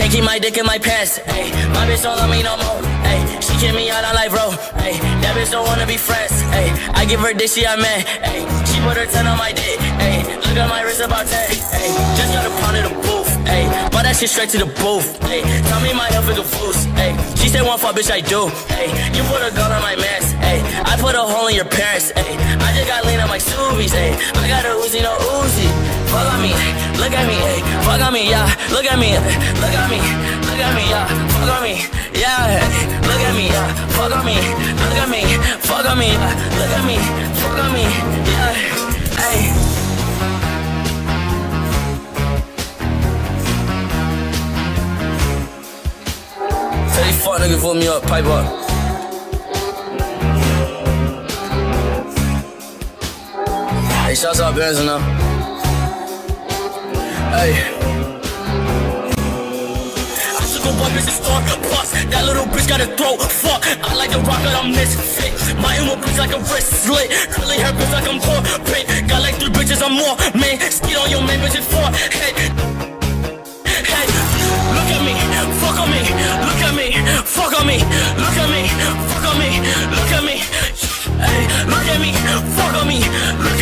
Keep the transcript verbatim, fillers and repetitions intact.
Can't keep my dick in my pants, ayy. My bitch don't love me no more, ayy. She kick me out on life, bro, ayy. That bitch don't wanna be friends, ayy. I give her dick, she a man, ayy. She put her ten on my dick, ayy. Look at my wrist about ten, ayy. Just got a pound in the booth, ayy. Bought that shit straight to the booth, ayy. Tell me my health is a boost, ayy. She said one fuck, bitch, I do, ayy. You put a gun on my mans, ayy. I put a hole in your parents, ayy. I just got lean on my Subies, ayy. I got a Uzi, no Uzi. Fuck on me, look at me, ayy. Fuck on me, yeah. Look at me, look at me, look at me, yeah. Fuck on me, yeah. Look at me, yeah. Fuck on me, look at me, fuck on me, yeah. Look at me, fuck on me, yeah. Ayy. Tell these fuck niggas pull me up, pipe up. Hey, shouts out Benz now. Hey. I took a one bitch and start bust. That little bitch got a throat, fuck. I like the rock, but I'm misfit. My emo bitch like a wrist slit. Curly hair bitch like I'm corporate. Got like three bitches, I'm more, man. Skid on your main bitch's forehead. Hey, look at me, fuck on me, look at me, fuck on me, look at me, fuck on me, look at me. Hey, look at me, fuck on me, look